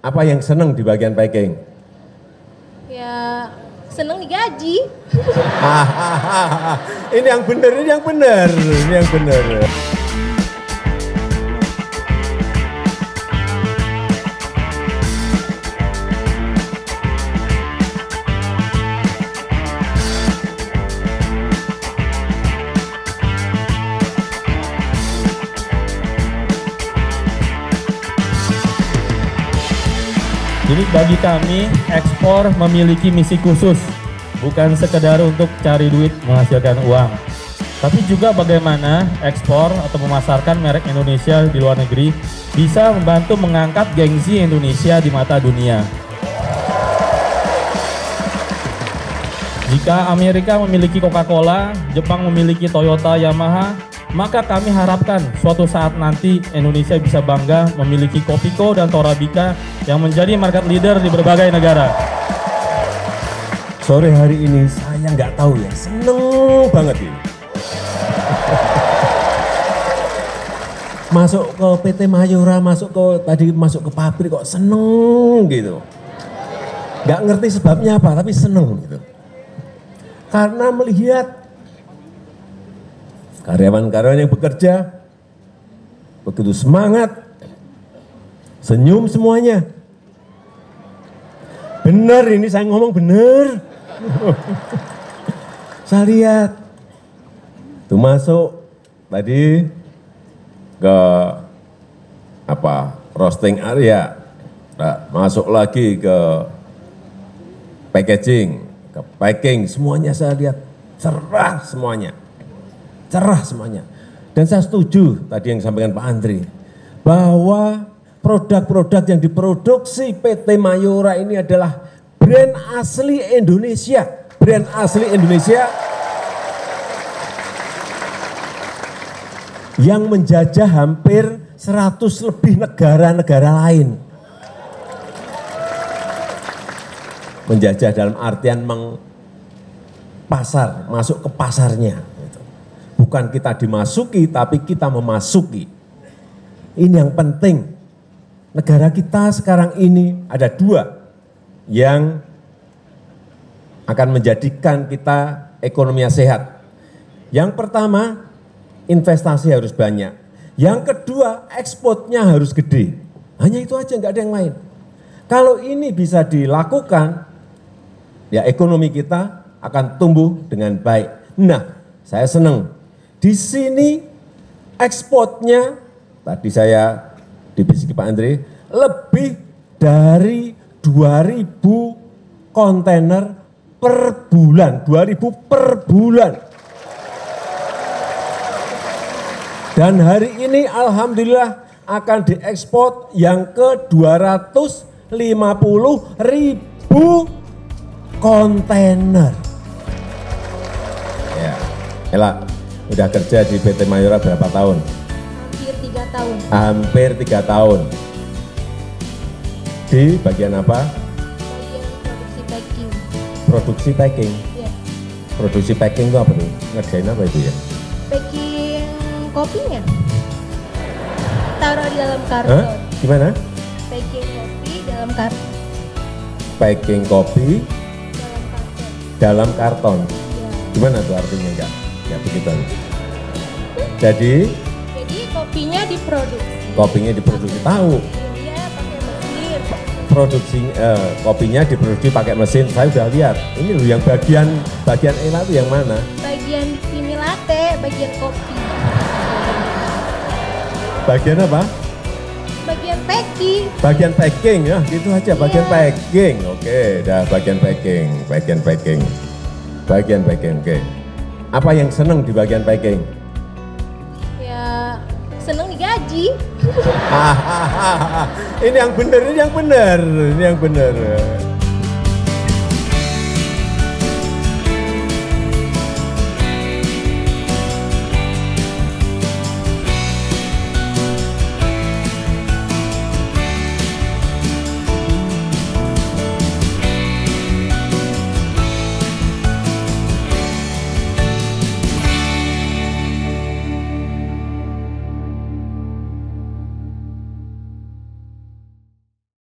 Apa yang seneng di bagian packing? Ya, seneng digaji. Ini yang benar, ini yang benar, ini yang benar. Jadi bagi kami, ekspor memiliki misi khusus, bukan sekedar untuk cari duit menghasilkan uang, tapi juga bagaimana ekspor atau memasarkan merek Indonesia di luar negeri bisa membantu mengangkat gengsi Indonesia di mata dunia. Jika Amerika memiliki Coca-Cola, Jepang memiliki Toyota, Yamaha, maka kami harapkan suatu saat nanti Indonesia bisa bangga memiliki Kopiko dan Torabika yang menjadi market leader di berbagai negara. Sore hari ini saya nggak tahu ya, seneng banget ini. Masuk ke PT Mayora, masuk ke pabrik kok seneng gitu. Nggak ngerti sebabnya apa, tapi seneng gitu. Karena melihat karyawan-karyawan yang bekerja begitu semangat, senyum semuanya. Benar ini saya ngomong benar. Saya lihat tuh masuk tadi ke roasting area, masuk lagi ke packaging, ke packing, semuanya saya lihat cerah semuanya. Cerah semuanya. Dan saya setuju tadi yang disampaikan Pak Andri, bahwa produk-produk yang diproduksi PT Mayora ini adalah brand asli Indonesia. Brand asli Indonesia yang menjajah hampir 100 lebih negara-negara lain. Menjajah dalam artian masuk ke pasarnya. Bukan kita dimasuki, tapi kita memasuki. Ini yang penting. Negara kita sekarang ini ada dua yang akan menjadikan kita ekonominya sehat. Yang pertama, investasi harus banyak. Yang kedua, ekspornya harus gede. Hanya itu aja, nggak ada yang lain. Kalau ini bisa dilakukan, ya ekonomi kita akan tumbuh dengan baik. Nah, saya senang. Di sini ekspornya, tadi saya dibisiki Pak Andri, lebih dari 2.000 kontainer per bulan. 2.000 per bulan. Dan hari ini alhamdulillah akan diekspor yang ke 250.000 kontainer. Ya, elak. Udah kerja di PT Mayora berapa tahun? Hampir 3 tahun. Hampir 3 tahun. Di bagian apa? Bagian produksi packing. Produksi packing? Ya. Produksi packing itu apa tuh? Ngerjain apa itu ya? Packing kopinya. Taruh di dalam karton. Hah? Gimana? Packing kopi dalam karton. Packing kopi Dalam karton. dalam karton. Ya. Gimana tuh artinya enggak? Ya begitu. Jadi Kopinya diproduksi. kopinya diproduksi, tahu. Iya, pakai mesin. Kopinya diproduksi pakai mesin. Saya sudah lihat. Ini loh yang bagian enak itu yang mana? Bagian sini latte, bagian kopi. Bagian apa? Bagian packing. Bagian packing ya, gitu aja. Bagian Iya. packing. Oke, dah bagian packing. Bagian packing. Oke. Apa yang seneng di bagian packing? Ya, seneng digaji. Ini yang benar, ini yang benar, ini yang benar.